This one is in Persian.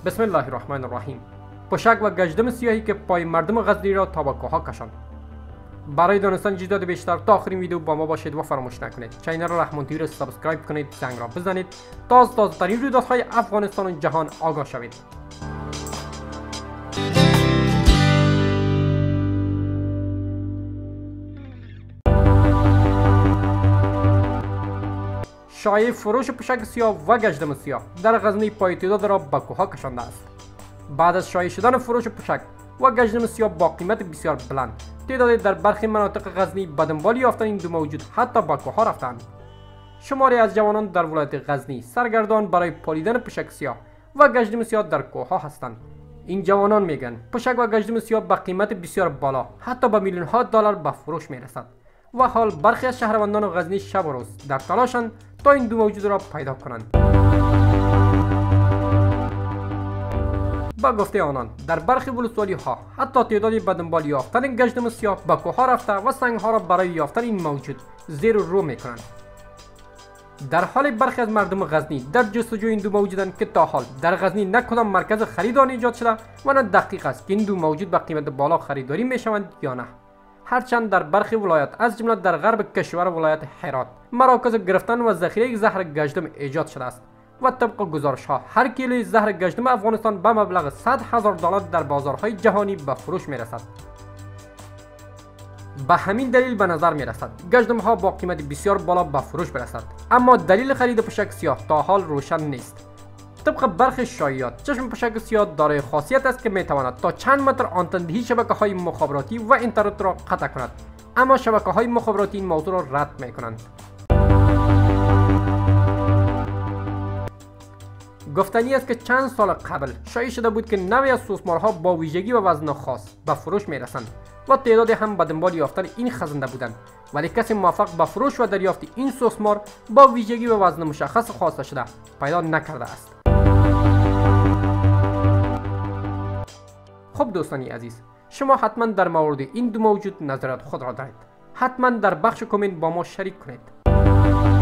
بسم الله الرحمن الرحیم. پشک و گشدم سیاهی که پای مردم غزنی را تا به کوه‌ها کشاند. برای دانستن چیزات بیشتر تا آخرین ویدیو با ما باشید و فراموش نکنید چینل رحمان تیوی را سابسکرایب کنید، زنگ را بزنید تا از تازه‌ترین رویدادهای افغانستان و جهان آگاه شوید. شایعه فروش پشک سیاه و گشدم سیاه در غزنی پای تعداد را به کوه‌ها کشانده است. بعد از شایع شدن فروش پشک و گشدم سیاه با قیمت بسیار بلند، تعدادی در برخی مناطق غزنی به دنبال یافتن این دو موجود حتی به کوه‌ها رفتند. شماری از جوانان در ولایت غزنی سرگردان برای پالیدن پشک سیاه و گشدم سیاه در کوه‌ها هستند. این جوانان میگن پشک و گشدم سیاه به قیمت بسیار بالا حتی به میلیون‌ها دلار به فروش میرسد و حال برخی از شهروندان غزنی شب و روز در تلاشند تا این دو موجود را پیدا کنند. با گفته آنان در برخی ولسوالی ها حتی تعدادی به دنبال یافتن گشدم سیاه به کوه‌ها رفته و سنگ ها را برای یافتن این موجود زیر و رو میکنند. در حال برخی از مردم غزنی در جستجوی این دو موجودند که تا حال در غزنی نه کدام مرکز خرید آن ایجاد شده و نه دقیق است که این دو موجود به قیمت بالا خریداری میشوند یا نه. هرچند در برخی ولایات از جمله در غرب کشور ولایت هرات مراکز گرفتن و ذخیره زهر گشدم ایجاد شده است و طبق گزارش ها هر کیلوی زهر گشدم افغانستان به مبلغ 100,000 دلار در بازارهای جهانی به فروش می رسد. به همین دلیل به نظر می رسد گشدم ها با قیمت بسیار بالا به فروش برسد، اما دلیل خرید پشک سیاه تا حال روشن نیست. طبق برخی شایعات چشم پشک سیاه دارای خاصیت است که می تواند تا چند متر آنتندهی شبکه های مخابراتی و اینترنت را قطع کند، اما شبکه های مخابراتی این موضوع را رد می کنند. گفتنی است که چند سال قبل شایع شده بود که نوعی از سوسمارها با ویژگی و وزن خاص به فروش می رسند و تعدادی هم به دنبال یافتن این خزنده بودند، ولی کسی موفق به فروش و دریافت این سوسمار با ویژگی و وزن مشخص خواسته شده پیدا نکرده است. خب دوستانی عزیز، شما حتما در مورد این دو موجود نظرات خود را دارید. حتما در بخش کامنت با ما شریک کنید.